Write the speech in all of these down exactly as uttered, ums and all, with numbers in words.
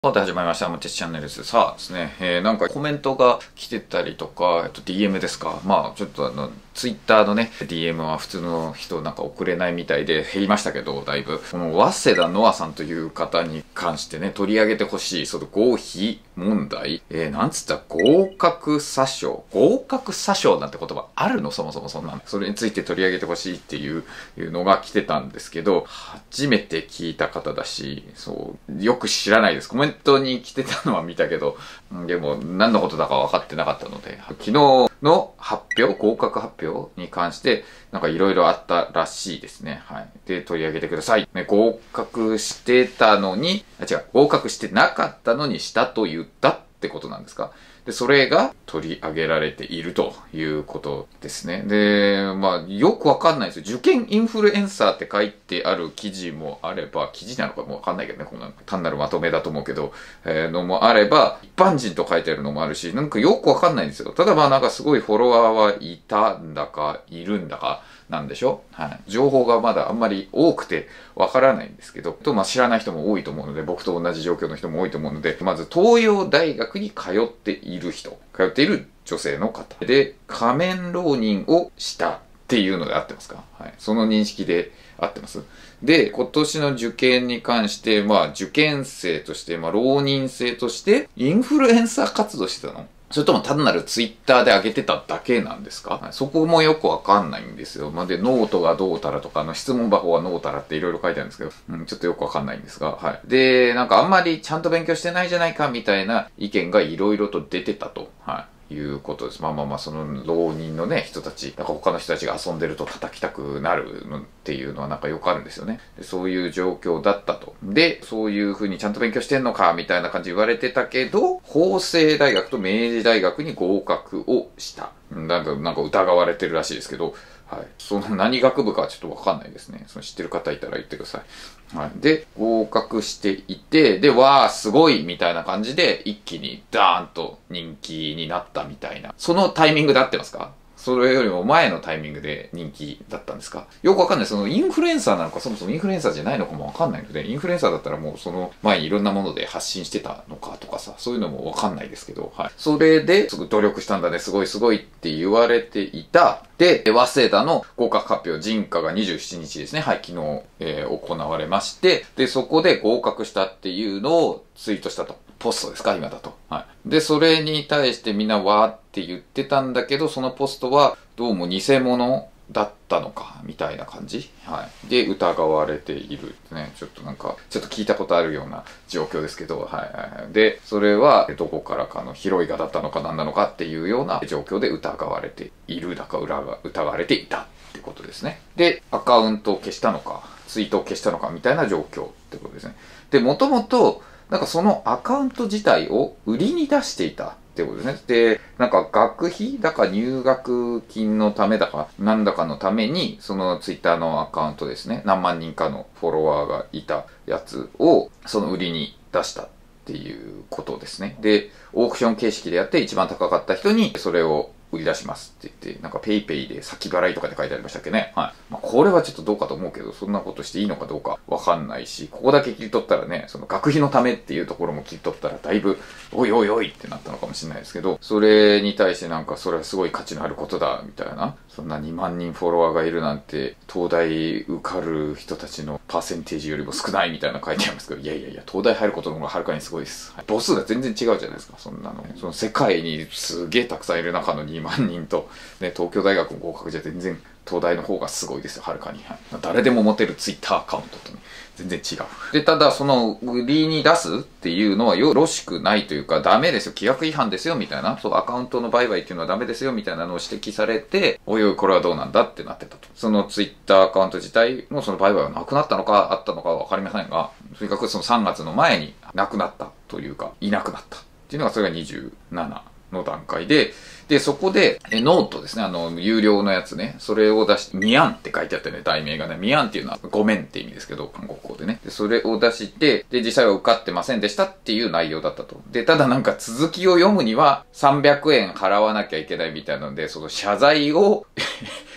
さて始まりました。もちちチャンネルです。さあですね、えー、なんかコメントが来てたりとか、えっと ディーエム ですか。まあちょっとあの、ツイッターのね、ディーエム は普通の人なんか送れないみたいで減りましたけど、だいぶ。この早稲田ノアさんという方に関してね、取り上げてほしい、その合否問題。えー、なんつったら合格詐称。合格詐称なんて言葉あるのそもそもそんなの。それについて取り上げてほしいっていうのが来てたんですけど、初めて聞いた方だし、そう、よく知らないです。コメントに来てたのは見たけど、でも何のことだか分かってなかったので、昨日の発表、合格発表に関して、なんかいろいろあったらしいですね。はい。で、取り上げてください。ね、合格してたのに、あ、違う、合格してなかったのにしたと言ったってことなんですか？で、それが取り上げられているということですね。で、まあ、よくわかんないですよ。受験インフルエンサーって書いてある記事もあれば、記事なのかもわかんないけどね、こんな単なるまとめだと思うけど、えー、のもあれば、一般人と書いてあるのもあるし、なんかよくわかんないんですよ。ただまあなんかすごいフォロワーはいたんだか、いるんだか、なんでしょ？はい。情報がまだあんまり多くてわからないんですけど、と、まあ知らない人も多いと思うので、僕と同じ状況の人も多いと思うので、まず東洋大学に通っている人、通っている女性の方で、仮面浪人をしたっていうので合ってますか？はい。その認識で合ってます。で、今年の受験に関して、まあ受験生として、まあ浪人生として、インフルエンサー活動してたの？それとも単なるツイッターで上げてただけなんですか？そこもよくわかんないんですよ。まあ、で、ノートがどうたらとか、あの質問箱はノータラっていろいろ書いてあるんですけど、うん、ちょっとよくわかんないんですが、はい。で、なんかあんまりちゃんと勉強してないじゃないかみたいな意見がいろいろと出てたと。はい。いうことです。まあまあまあ、その浪人のね、人たち、なんか他の人たちが遊んでると叩きたくなるのっていうのはなんかよくあるんですよね。でそういう状況だったと。で、そういう風にちゃんと勉強してんのか、みたいな感じで言われてたけど、法政大学と明治大学に合格をした。なんか、なんか疑われてるらしいですけど、はい。その何学部かはちょっとわかんないですね。その知ってる方いたら言ってください。はい。で、合格していて、で、わー、すごいみたいな感じで、一気にダーンと人気になったみたいな。そのタイミングで合ってますか？それよりも前のタイミングで人気だったんですか？よくわかんない。そのインフルエンサーなのか、そもそもインフルエンサーじゃないのかもわかんないので、インフルエンサーだったらもうその前にいろんなもので発信してたのかとかさ、そういうのもわかんないですけど、はい。それで、すごい努力したんだね、すごいすごいって言われていた。で、早稲田の合格発表、人科がにじゅうしちにちですね。はい、昨日、えー、行われまして、で、そこで合格したっていうのをツイートしたと。ポストですか今だと。はい。で、それに対してみんなわーって言ってたんだけど、そのポストはどうも偽物だったのか、みたいな感じ。はい。で、疑われている。ね。ちょっとなんか、ちょっと聞いたことあるような状況ですけど、はいはいはい。で、それはどこからかの広いがだったのか何なのかっていうような状況で疑われているだか、裏が疑われていたってことですね。で、アカウントを消したのか、ツイートを消したのかみたいな状況ってことですね。で、もともと、なんかそのアカウント自体を売りに出していたってことですね。で、なんか学費だか入学金のためだか、なんだかのために、そのツイッターのアカウントですね、何万人かのフォロワーがいたやつを、その売りに出したっていうことですね。で、オークション形式でやって一番高かった人にそれを売り出しますって言って、なんかペイペイで先払いとかで書いてありましたっけね。はい。まあ、これはちょっとどうかと思うけど、そんなことしていいのかどうかわかんないし、ここだけ切り取ったらね、その学費のためっていうところも切り取ったらだいぶ、おいおいおいってなったのかもしれないですけど、それに対してなんかそれはすごい価値のあることだ、みたいな。そんなにまん人フォロワーがいるなんて、東大受かる人たちのパーセンテージよりも少ないみたいな書いてありますけど、いやいやいや、東大入ることの方がはるかにすごいです。はい、母数が全然違うじゃないですか、そんなの。その世界にすげえたくさんいる中のにまん人と、ね、東京大学の合格じゃ全然東大の方がすごいですよ、はるかに。はい、誰でも持てるツイッターアカウントとね、全然違う。で、ただ、その、売りに出すっていうのはよろしくないというか、ダメですよ、規約違反ですよ、みたいな、そう、アカウントの売買っていうのはダメですよ、みたいなのを指摘されて、おいおい、これはどうなんだってなってたと。そのツイッターアカウント自体もその売買はなくなったのか、あったのかはわかりませんが、とにかくそのさんがつの前になくなったというか、いなくなったっていうのが、それがにじゅうななの段階で、で、そこで、え、ノートですね。あの、有料のやつね。それを出して、ミアンって書いてあってね、題名がね。ミアンっていうのはごめんって意味ですけど、韓国語でね。で、それを出して、で、実際は受かってませんでしたっていう内容だったと。で、ただなんか続きを読むにはさんびゃくえん払わなきゃいけないみたいなので、その謝罪を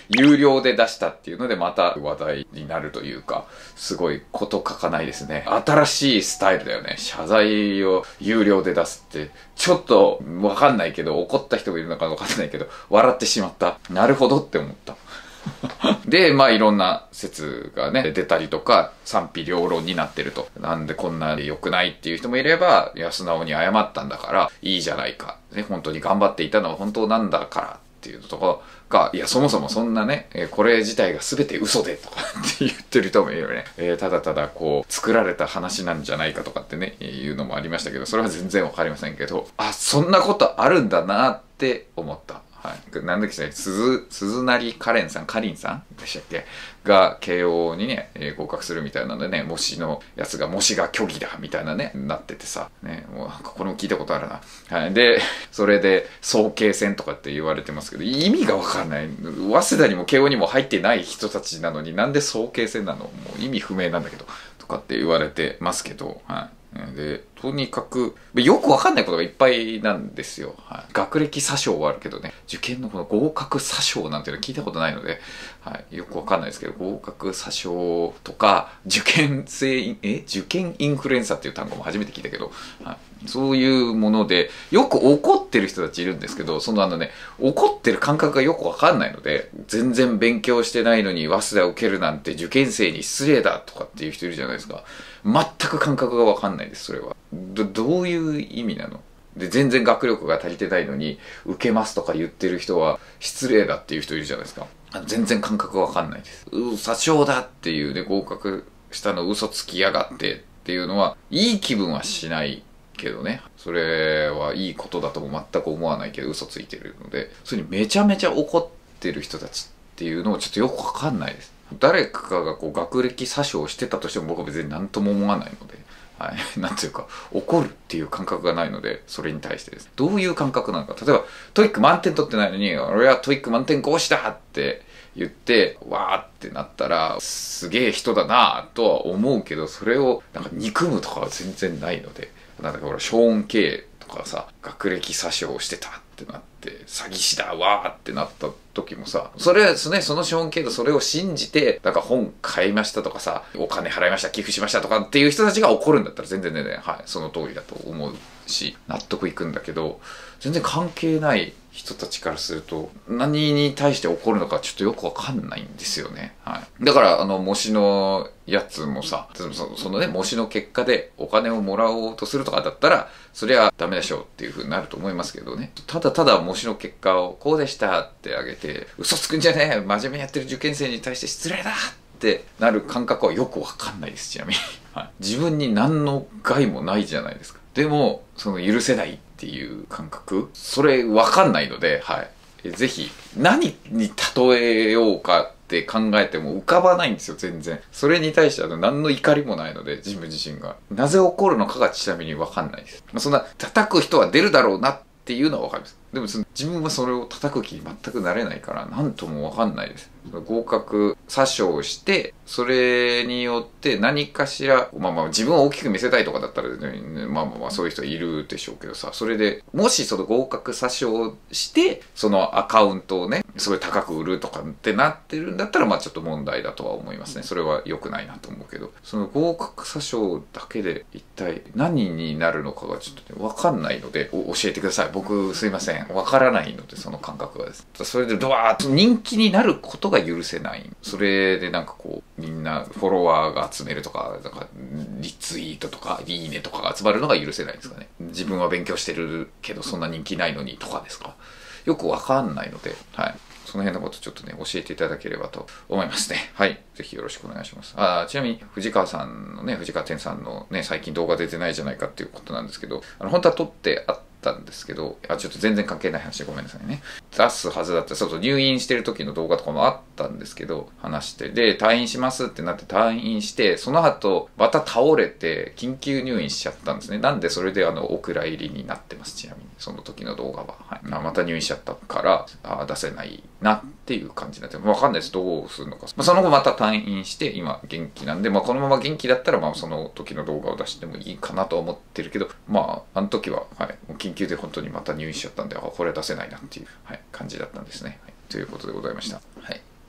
有料で出したっていうのでまた話題になるというか、すごいこと書かないですね。新しいスタイルだよね。謝罪を有料で出すって、ちょっとわかんないけど、怒った人がいるのかわかんないけど、笑ってしまった。なるほどって思った。で、まあいろんな説がね、出たりとか、賛否両論になってると。なんでこんな良くないっていう人もいれば、いや、素直に謝ったんだから、いいじゃないか。ね、本当に頑張っていたのは本当なんだからっていうところが、いや、そもそもそんなね、えー、これ自体が全て嘘でとかって言ってる人もいるよね。えー、ただただこう、作られた話なんじゃないかとかってね、いうのもありましたけど、それは全然わかりませんけど、あ、そんなことあるんだなって思った。はい。なんだっけ、鈴、鈴成カレンさん、カリンさんでしたっけが、慶応にね、えー、合格するみたいなのでね、模試のやつが、模試が虚偽だ、みたいなね、なっててさ、ね、もう、これも聞いたことあるな。はい。で、それで、早慶戦とかって言われてますけど、意味がわかんない。早稲田にも慶応にも入ってない人たちなのになんで早慶戦なのもう意味不明なんだけど、とかって言われてますけど、はい。で、とにかく、よくわかんないことがいっぱいなんですよ。はい、学歴詐称はあるけどね、受験のこの合格詐称なんていうの聞いたことないので、はい、よくわかんないですけど、合格詐称とか、受験性、え受験インフルエンサーっていう単語も初めて聞いたけど、はい、そういうもので、よく怒ってる人たちいるんですけど、そのあのね、怒ってる感覚がよくわかんないので、全然勉強してないのに早稲田を受けるなんて受験生に失礼だとかっていう人いるじゃないですか。全く感覚がわかんないです、それは。ど、どういう意味なので、全然学力が足りてないのに、受けますとか言ってる人は失礼だっていう人いるじゃないですか。全然感覚がわかんないです。う、詐称だっていうね、合格したの嘘つきやがってっていうのは、いい気分はしないけどね。それはいいことだとも全く思わないけど、嘘ついてるので、それにめちゃめちゃ怒ってる人たちっていうのをちょっとよくわかんないです。誰かがこう学歴詐称してたとしても僕は別に何とも思わないので、はい、なんていうか怒るっていう感覚がないので、それに対してです。どういう感覚なのか。例えばトイック満点取ってないのに俺はトイック満点講師だって言ってわーってなったらすげえ人だなとは思うけど、それをなんか憎むとかは全然ないので、なんだかほらショーン・ケイとかさ、学歴詐称してたってなって詐欺師だわーってなった時もさ、それですね、そのショーン・ケイとそれを信じてなんか本買いましたとかさ、お金払いました、寄付しましたとかっていう人たちが怒るんだったら全然ね、はい、その通りだと思うし納得いくんだけど、全然関係ない人たちからすると何に対して怒るのかちょっとよくわかんないんですよね。はい。だからあの模試のやつもさ、そそのね模試の結果でお金をもらおうとするとかだったらそりゃダメでしょうっていう風になると思いますけどね。ただただ模試の結果をこうでしたってあげて、嘘つくんじゃねえ、真面目にやってる受験生に対して失礼だってなる感覚はよくわかんないです。ちなみに、はい、自分に何の害もないじゃないですか。でもその許せないっていう感覚、それわかんないので、はい、ぜひ何に例えようかって考えても浮かばないんですよ、全然。それに対しては何の怒りもないので、自分自身がなぜ怒るのかがちなみにわかんないです。そんな叩く人は出るだろうなっていうのはわかります。でもその自分はそれを叩く気に全くなれないから何ともわかんないです。合格詐称してそれによって何かしら、まあまあ自分を大きく見せたいとかだったら、ね、まあまあまあそういう人いるでしょうけどさ、それでもしその合格詐称してそのアカウントをねすごい高く売るとかってなってるんだったら、まあちょっと問題だとは思いますね。それは良くないなと思うけど、その合格詐称だけで一体何になるのかがちょっとね分かんないので教えてください。僕すいません、分からないので、その感覚がです。それでドワーッと人気になることが許せない。それでなんかこうみんなフォロワーが集めるとか、なんかリツイートとかいいねとかが集まるのが許せないですかね。自分は勉強してるけどそんな人気ないのにとかですか。よくわかんないので、はい。その辺のことちょっとね、教えていただければと思いますね。はい。ぜひよろしくお願いします。あ、ちなみに藤川さんのね、藤川天さんのね、最近動画出てないじゃないかっていうことなんですけど、あの本当は撮ってあったんですけど、あ、ちょっと全然関係ない話でごめんなさいね。出すはずだった。そうそう、入院してる時の動画とかもあったんですけど、話して。で、退院しますってなって退院して、その後、また倒れて、緊急入院しちゃったんですね。なんで、それであの、お蔵入りになってます。ちなみに、その時の動画は。はい。また入院しちゃったから、あ、出せないなっていう感じになって、わかんないです。どうするのか。まあ、その後また退院して、今元気なんで、まあ、このまま元気だったら、まあ、その時の動画を出してもいいかなと思ってるけど、まあ、あの時は、はい、もう緊急で本当にまた入院しちゃったんで、あ、これは出せないなっていう、はい、感じだったんですね。はい、ということでございました。はい。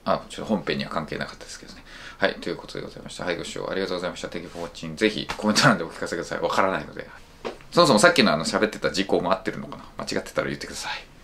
あ、ちょっと本編には関係なかったですけどね。はい、ということでございました。はい、ご視聴ありがとうございました。Thank you for watching。ぜひコメント欄でお聞かせください。わからないので。そもそもさっきのあの喋ってた事項も合ってるのかな、間違ってたら言ってください。